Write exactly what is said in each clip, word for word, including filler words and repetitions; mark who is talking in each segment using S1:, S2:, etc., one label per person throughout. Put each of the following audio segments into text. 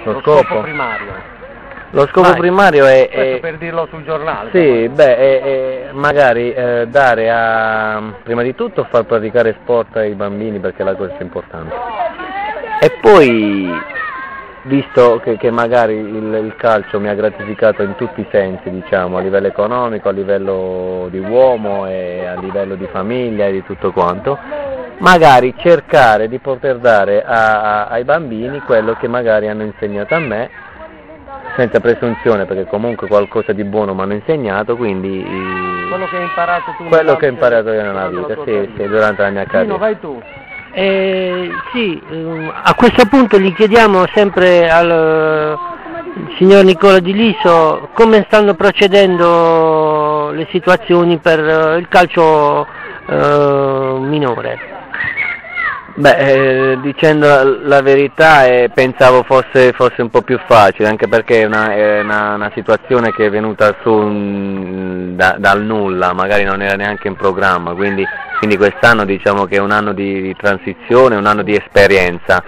S1: Lo,
S2: lo
S1: scopo?
S2: scopo primario.
S1: Lo scopo
S2: Vai.
S1: primario è,
S2: Questo
S1: è...
S2: per dirlo sul giornale.
S1: Sì, beh, è, è magari eh, dare a, prima di tutto, far praticare sport ai bambini, perché è la cosa più importante. E poi, visto che, che magari il, il calcio mi ha gratificato in tutti i sensi, diciamo, a livello economico, a livello di uomo e a livello di famiglia e di tutto quanto, magari cercare di poter dare a, a, ai bambini quello che magari hanno insegnato a me, senza presunzione, perché comunque qualcosa di buono mi hanno insegnato, quindi
S2: quello che hai imparato tu
S1: quello
S2: nella,
S1: che ho imparato io nella vita, sì, sì, durante la mia carriera.
S2: Dino, vai tu.
S3: Eh, sì, eh, a questo punto gli chiediamo sempre al eh, signor Nicola Di Liso come stanno procedendo le situazioni per eh, il calcio eh, minore.
S1: Beh, eh, dicendo la, la verità, eh, pensavo fosse, fosse un po' più facile, anche perché è una, è una, una situazione che è venuta su mh, da, dal nulla, magari non era neanche in programma, quindi, quindi quest'anno diciamo che è un anno di, di transizione, un anno di esperienza,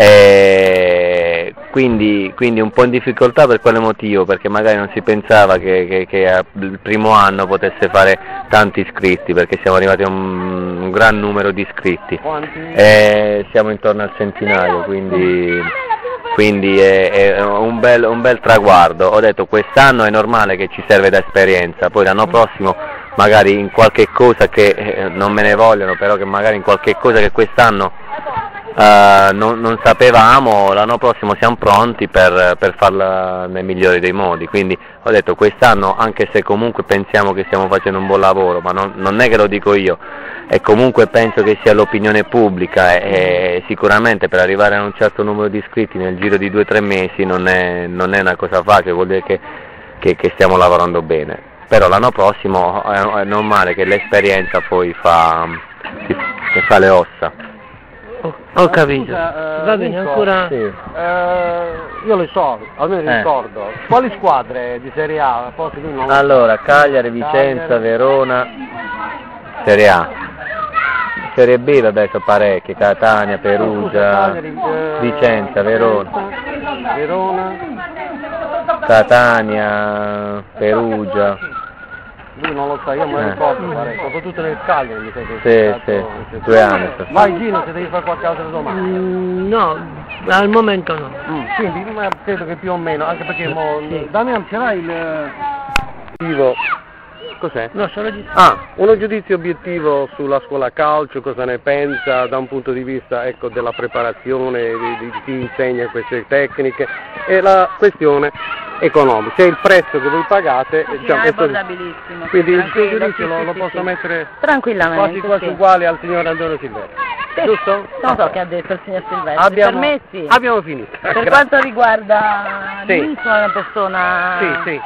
S1: eh, quindi, quindi un po' in difficoltà per quale motivo? Perché magari non si pensava che, che, che il primo anno potesse fare tanti iscritti, perché siamo arrivati a un, un gran numero di iscritti. Eh, siamo intorno al centinaio, quindi, quindi è, è un, bel, un bel traguardo. Ho detto quest'anno è normale che ci serve da esperienza, poi l'anno prossimo magari in qualche cosa che eh, non me ne vogliono, però che magari in qualche cosa che quest'anno eh, non, non sapevamo, l'anno prossimo siamo pronti per, per farla nel migliore dei modi. Quindi ho detto quest'anno, anche se comunque pensiamo che stiamo facendo un buon lavoro, ma non, non è che lo dico io, e comunque penso che sia l'opinione pubblica, e, e sicuramente per arrivare a un certo numero di iscritti nel giro di due o tre mesi non è, non è una cosa facile, vuol dire che, che, che stiamo lavorando bene. Però l'anno prossimo è, è normale che l'esperienza poi fa, che fa le ossa.
S3: Ho, ho capito.
S2: Scusa, eh,
S3: Va bene,
S2: Nico,
S3: ancora...
S1: Sì.
S2: eh, io le so, almeno
S1: Eh.
S2: ricordo. Quali squadre di Serie A? Forse tu non lo
S1: Allora, Cagliari, Vicenza,
S2: Cagliari.
S1: Verona, Serie A. Serie B, vabbè, sono parecchie, Catania, Perugia,
S2: Cagliari, eh,
S1: Vicenza, Verona,
S2: Verona.
S1: Catania, Perugia.
S2: Lui non lo sa, io me lo
S1: Eh.
S2: ricordo, parecchio, soprattutto nel Cagliari mi sa che
S1: Sì,
S2: è
S1: sì,
S2: stato-
S1: due anni.
S2: Vai Gino, se devi fare qualche altra domanda.
S3: Mm, no, al momento no.
S2: Mm, quindi ma credo che più o meno, anche perché mo,
S3: Sì.
S2: Damian, ce l'hai il obiettivo? Cos'è?
S3: No, solo di...
S2: Ah, uno giudizio obiettivo sulla scuola calcio, cosa ne pensa da un punto di vista, ecco, della preparazione, di, di chi insegna queste tecniche, e la questione economica, cioè il prezzo che voi pagate,
S4: Sì,
S2: diciamo,
S4: è
S2: questo-
S4: abbordabilissimo.
S2: quindi il suo
S4: Tranquillo,
S2: giudizio
S4: sì,
S2: lo,
S4: sì,
S2: lo
S4: sì,
S2: posso
S4: sì.
S2: mettere
S4: Tranquillamente,
S2: quasi quasi
S4: sì.
S2: uguale al signor Antonio Silvestri,
S4: Sì,
S2: giusto?
S4: non so che ha detto il signor Silvestri,
S2: Abbiamo,
S4: per me sì.
S2: abbiamo finito.
S4: Per
S2: Grazie.
S4: quanto riguarda
S2: Sì.
S4: lui, sono una persona
S2: Sì, sì,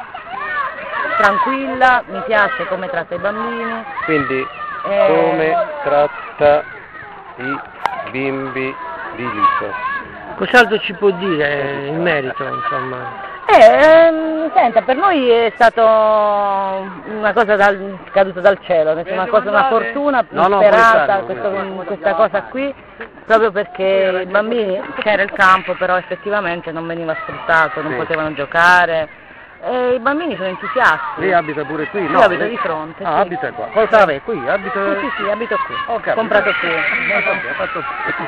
S4: tranquilla, mi piace come tratta i bambini.
S2: quindi
S4: eh,
S2: come tratta i bimbi di Liso?
S3: Cos'altro ci può dire in merito, insomma?
S4: Eh, ehm, senta, per noi è stato una cosa dal, caduta dal cielo, nel senso, una cosa, una fortuna
S2: No, no,
S4: insperata,
S2: fuori
S4: questo-
S2: strada.
S4: questa cosa qui, proprio perché i bambini, c'era il campo, però effettivamente non veniva sfruttato, non
S2: Sì.
S4: potevano giocare, e i bambini sono entusiasti.
S2: Lei abita pure qui?
S4: Io
S2: No,
S4: abito
S2: lei-
S4: di fronte,
S2: Ah,
S4: sì.
S2: abita qua. Cosa vabbè, qui? Abita...
S4: Sì, sì, sì, abito qui,
S2: Ho capito.
S4: comprato qui.
S2: Vabbè, fatto-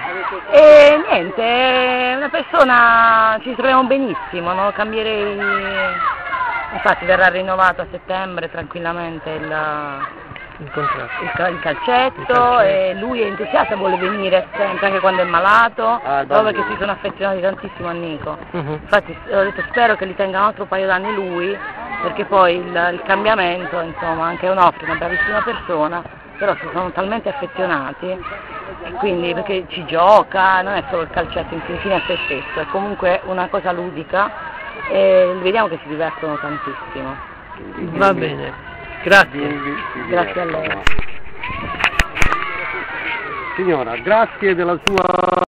S4: E niente, è una persona, ci troviamo benissimo, non lo cambierei, infatti verrà rinnovato a settembre tranquillamente il,
S3: Il contratto.
S4: il, ca- il calcetto,
S3: Il calcetto.
S4: e lui è entusiasta, vuole venire sempre anche quando è malato,
S2: Ah,
S4: proprio
S2: bambino.
S4: perché si sono affezionati tantissimo a Nico.
S3: Mhm.
S4: Infatti ho detto spero che li tenga un altro paio d'anni lui, perché poi il, il cambiamento, insomma, anche Onofre è una bravissima persona, però si sono talmente affezionati, e quindi perché ci gioca, non è solo il calcetto in fine a se stesso, è comunque una cosa ludica, e vediamo che si divertono tantissimo.
S3: Va bene, grazie.
S2: Bimbi si
S4: Grazie a
S2: divertono.
S4: lei.
S2: Signora, grazie della sua